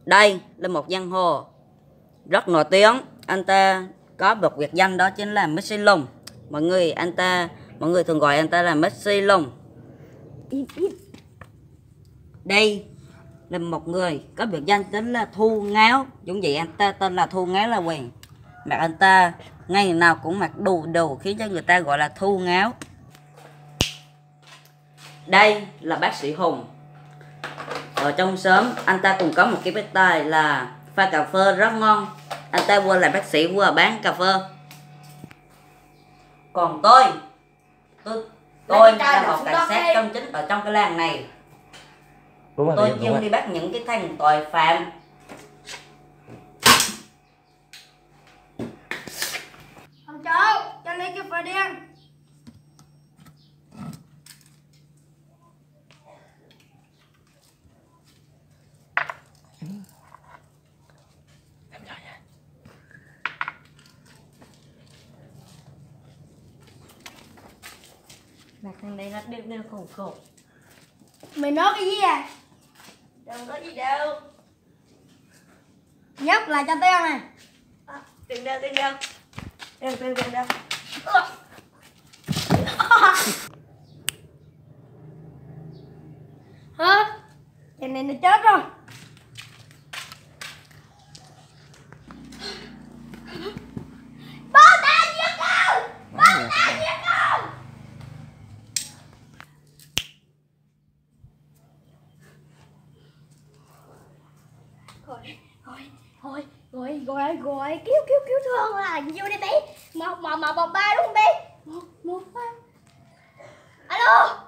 Đây là một giang hồ rất nổi tiếng. Anh ta có một biệt danh đó chính là Messi Lùng. Mọi người thường gọi anh ta là Messi Lùng. Đây là một người có biệt danh chính là Thu Ngáo. Giống vậy anh ta tên là Thu Ngáo là quyền. Mà anh ta ngày nào cũng mặc đồ khiến cho người ta gọi là Thu Ngáo. Đây là bác sĩ Hùng. Ở trong xóm anh ta cũng có một cái bếp tài là pha cà phê rất ngon. Anh ta vừa là bác sĩ vừa bán cà phê. Còn tôi là một cảnh sát trong chính ở trong cái làng này. Tôi chuyên đi bắt những cái thằng tội phạm. Ông cháu, cho lấy cái phơi đen. Mà thằng này nó đeo khổ. Mày nói cái gì à? Đâu có gì đâu. Nhấp lại cho tao này. Đừng đâu. Đừng đâu. Hả? Thằng này nó chết rồi. Bố ta giết con! Bố ta giết con! Gọi cứu thương là vô đây bé. Một ba đúng không bé? Một ba. Alo.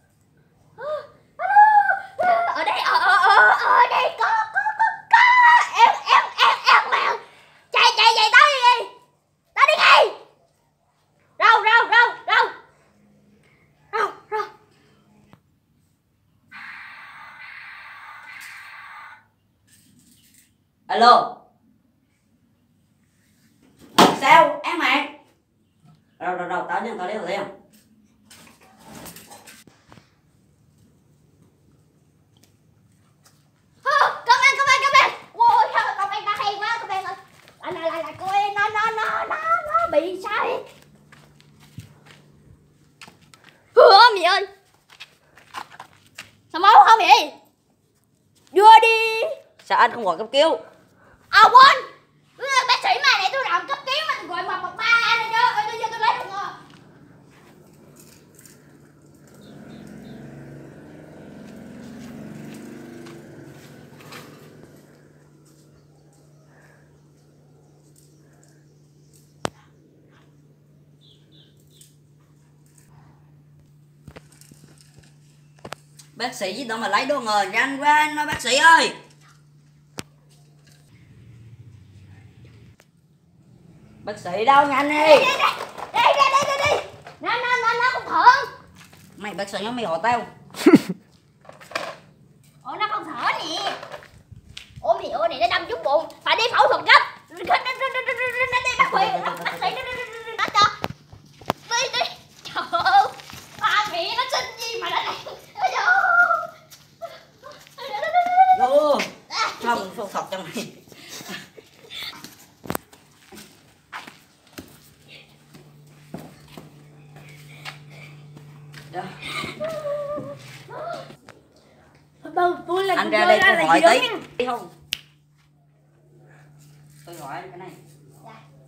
Ở đây có em mèo. Chạy tới đi. Tới đi ngay. Rau. Alo. Sao em mày? Rồi tao liền. Công an. Ôi sao công an ta hay quá công an ơi. Là cô ấy nó bị sao vậy? Mày ơi. Sao máu không vậy? Đưa đi. Sao anh không gọi cấp cứu? Quên. Bác sĩ mà này tôi làm cấp cứu mà tôi gọi 113 này chứ. Tôi lấy được rồi. Bác sĩ gì đâu mà lấy đồ người nhanh quá anh ơi, bác sĩ ơi. Bác sĩ đâu nhanh đi. Đi. Nó không thở. Mày bác sĩ nó mày hỏi tao. Nó không thở nè. Mày ơi này nó đâm trúng bụng, phải đi phẫu thuật gấp. Đi bác sĩ nó cho. Đi. Trời ơi. Ba mẹ nó xin gì mà nó này. Vô. Không phẫu thuật cho mày. Tôi là anh ra đây tôi hỏi tí không? Tôi hỏi anh cái này. Dạ.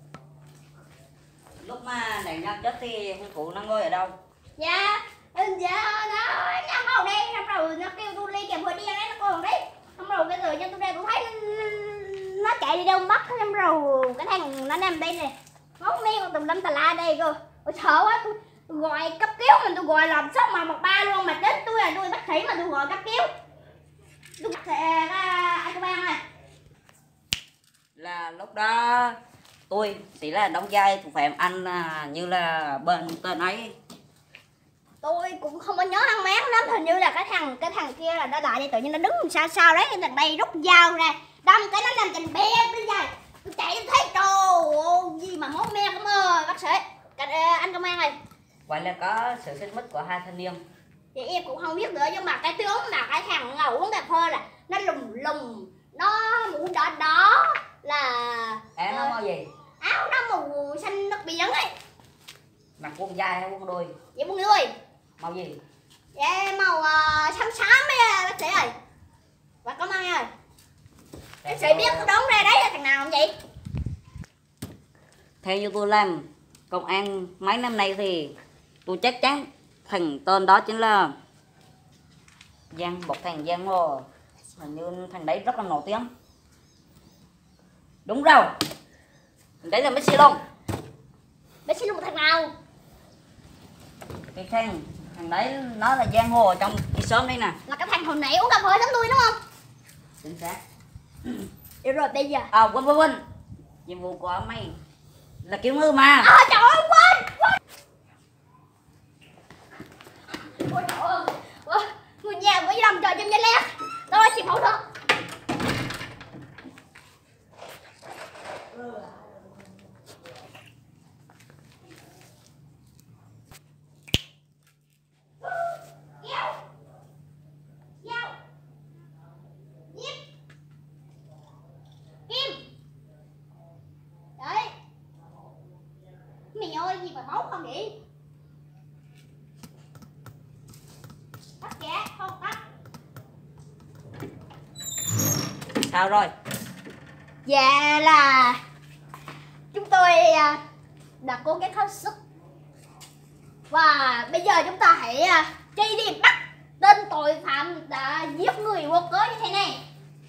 Lúc mà nạn nhân chết thì hung thủ nó ngồi ở đâu? Dạ nó ngồi đây, xong rồi nó kêu tôi ly kèm vừa đi nó còn đấy. Xong rồi bây giờ tôi ra tôi thấy nó chạy đi đâu mất, xong rồi cái thằng nó nằm đây nè. Máu me còn tùm lum tà la đây cơ. Ôi sợ quá, tôi gọi cấp cứu mình tôi gọi làm sốc mà 113 luôn mà đến tôi là tôi bác sĩ mà tôi gọi cấp cứu. Tôi anh công an ơi. Là lúc đó tôi chỉ là đóng vai thủ phạm, anh như là bên tên ấy. Tôi cũng không có nhớ ăn máng lắm, hình như là cái thằng kia là nó lại đây tự nhiên nó đứng sao đấy, thằng đây rút dao ra đâm cái nó nằm trên bếp đến dài. Tôi chạy tôi thấy trời gì mà máu me cũng ơi bác sĩ. Anh công an ơi. Vậy là có sự xích mích của hai thanh niên. Thì em cũng không biết nữa, nhưng mà cái tướng mà cái thằng ngầu uống cà phê là nó lùng Nó màu đỏ đỏ là Nó màu gì? áo nó màu xanh nước biển ấy. Mặc quần dài hay quần đùi? Vậy mọi người. Màu gì? Dạ màu xám xám ấy bác sĩ ơi. Và cảm ơn ơi. Bác sĩ biết đón ra đấy là thằng nào không vậy? Theo như tôi làm công an mấy năm nay thì tôi chắc chắn thằng tên đó chính là một thằng Giang Hồ. Hình như thằng đấy rất là nổi tiếng. Đúng rồi, thằng đấy là Messi luôn. Messi là một thằng nào? Cái thằng đấy nó là Giang Hồ ở trong cái xóm đây nè. Là cái thằng hồi nãy uống cà phê giống tôi đúng không? Chính xác. Được rồi bây giờ. Quên. Nhiệm vụ của mày là cứu ngư mà. Trời ơi quên. Ôi trời ơi. Người nhà mới làm trời trong giây lát. Tôi xin phẫu thuật. Mày ơi gì mà máu không vậy? Tắt kìa, không tắt. Sao rồi? Dạ là chúng tôi đã cố gắng hết sức. Và bây giờ chúng ta hãy truy đi bắt tên tội phạm đã giết người vô cớ như thế này.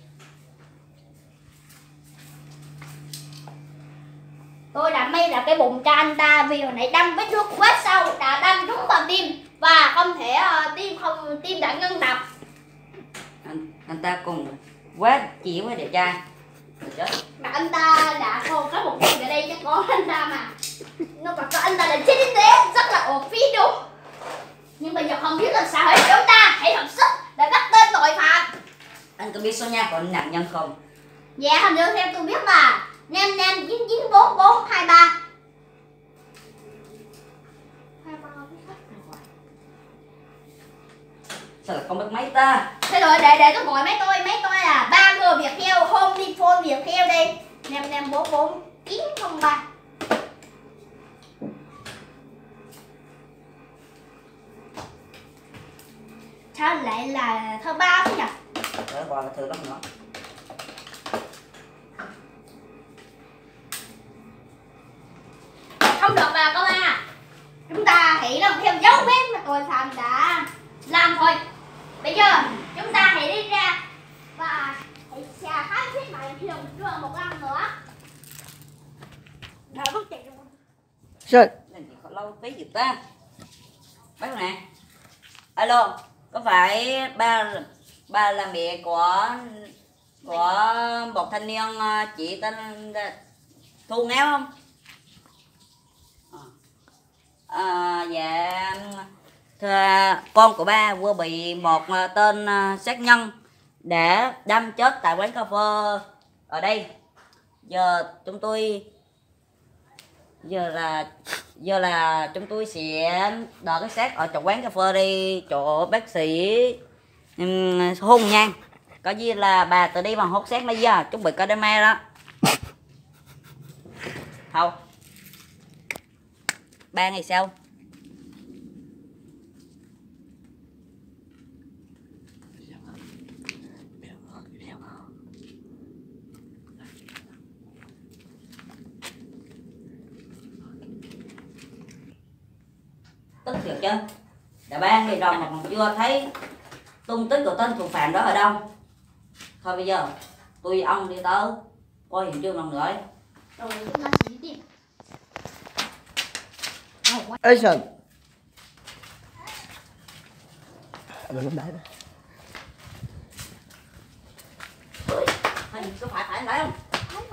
Tôi đã may ra cái bụng cho anh ta vì hồi nãy đâm vết thương quá sâu, đã đâm trúng vào tim và không thể tim đã ngưng đập. Anh ta cùng quá chỉ với đẹp trai. Mà anh ta đã còn có một chuyện ở đây chắc có anh ta mà. Nó còn có anh ta là chết y tế rất là ổn phí đúng. Nhưng bây giờ không biết làm sao hết, chúng ta hãy hợp sức để bắt tên tội phạm. Anh có biết số nhà của nạn nhân không? Dạ hình như theo tôi biết là 55994423. Sao lại không biết mấy ta? Thế rồi để tôi gọi mấy tôi là 3 người Viettel, Home Phone Viettel đây. 55449903. Sao lại là thơ ba thế nhỉ? Để gọi là thử lắm nữa. Không được mà công an à. Chúng ta hãy làm theo dấu vết mà tội phạm đã làm thôi. Bây giờ chúng ta hãy đi ra và hãy khám xét lại hiện trường một lần nữa. Đợi bác chạy luôn. Rồi. Làm gì có lâu tí gì ta? Bác nè. Alo, có phải ba là mẹ của một thanh niên chị tên Thu Ngáo không? Dạ thưa, con của ba vừa bị một tên sát nhân đã đâm chết tại quán cà phê ở đây. Giờ là chúng tôi sẽ đợi cái xác ở chỗ quán cà phê đi, chỗ bác sĩ Hùng nha. Có gì là bà tự đi bằng hốt xác bây giờ chuẩn bị có đêm mai đó. Không 3 ngày sau. Tức thiệt chứ, đã 3 ngày rồi mà còn chưa thấy tung tích của tên thủ phạm đó ở đâu. Thôi bây giờ tôi ông đi tới coi hiện trường lần nữa ấy. Rồi chúng ta sẽ đi tìm. Action. Đừng đánh đáy đó. Có phải đấy không?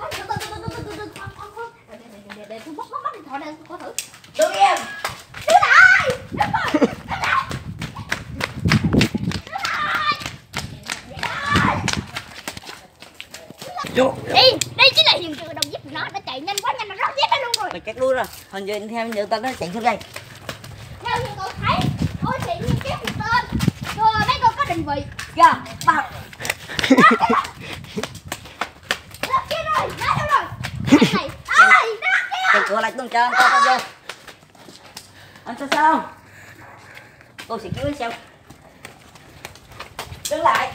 Để tôi bóc điện thoại này coi thử. Đứng im. Đứng lại. Đây chính là hiện trường đồng giết nó chạy nhanh quá, nhanh nó rót giết nó luôn rồi. Mày cắt đuôi rồi. Hình như theo như tao nó chạy xuống đây. Theo như tôi thấy, tôi chỉ như kéo một tên. Rồi mấy con có định vị. Kìa, bà. sao sao không? Tôi sẽ cứu anh sao? Đứng lại.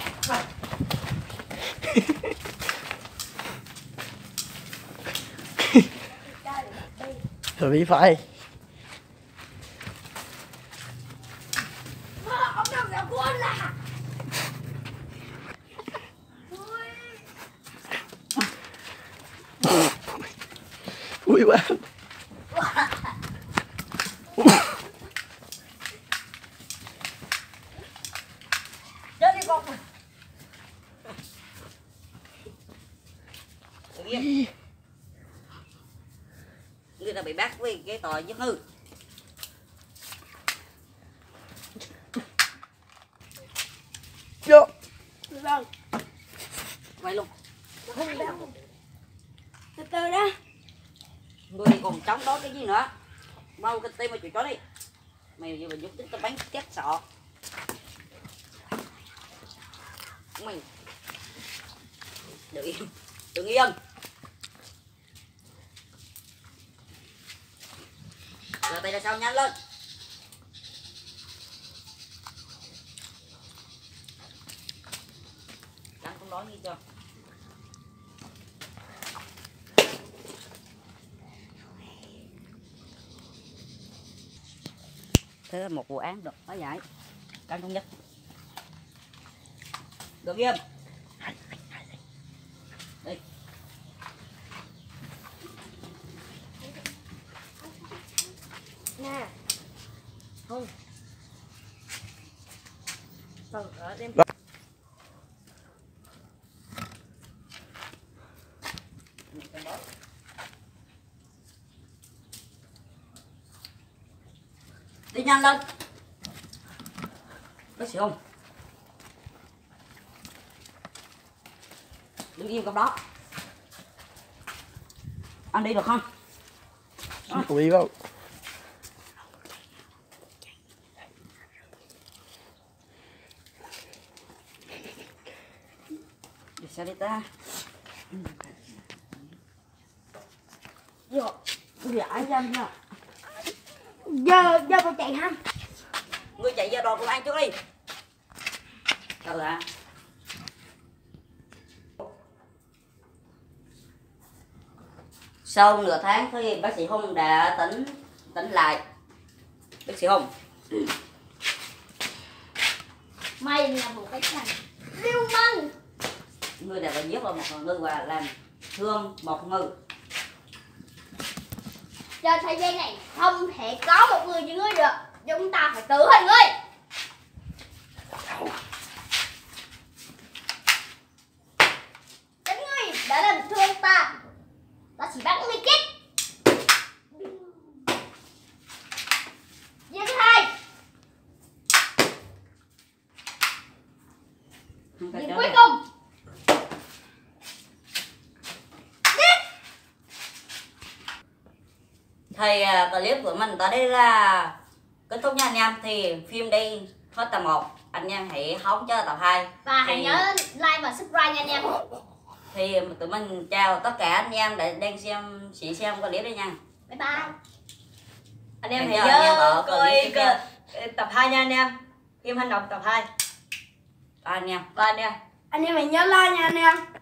Rồi bị phải. Ông nào đã quên là Vui quá. Chết đi con. Tự nhiên. Người ta bị bắt với cái tội giết hư. Vô. vâng Quay luôn. không đâu từ từ đó. Người còn chống đối cái gì nữa? Mau cái tim mà chịu chó đi. Mày giờ mình giúp tính tao bắn chết sọ. Mày đừng yên, đừng yên. Giờ tay ra sau nhanh lên. Đang không nói gì chưa? Thế là một vụ án được phá giải. Căng thống nhất. Được nghiêm. Đi. Nè. Không. Vâng, ở đây. Đi nhanh lên. Bác sĩ không? Đứng im trong đó. Anh đi được không? Bị không? Đi sao đi ta? Vô Dạ nhanh nha. giờ tôi chạy ha. Ngươi chạy ra đòn công an trước đi. Đâu ạ? Sau nửa tháng thì bác sĩ Hùng đã tỉnh lại. Bác sĩ Hùng. Mày là một cái thằng lưu manh. Ngươi đã giết vào một ngư và làm thương một ngư. Trên thế gian này không thể có một người như ngươi được. Chúng ta phải tử hình ngươi. Chính ngươi đã làm thương ta. Ta chỉ bắt ngươi chết. Việc thứ hai. Việc cuối cùng. Thì clip của mình tới đây là kết thúc nha anh em. Thì phim đi hết tập 1. Anh em hãy hóng cho tập 2. Và hãy nhớ like và subscribe nha anh em. Thì tụi mình chào tất cả anh em đang xem clip đây nha. Bye bye. Anh em Hẹn hãy giờ anh em nhớ ở coi clip tiếp tập 2 nha anh em. Phim hành động tập 2. Bye anh em. Và anh em. Anh em hãy nhớ like nha anh em.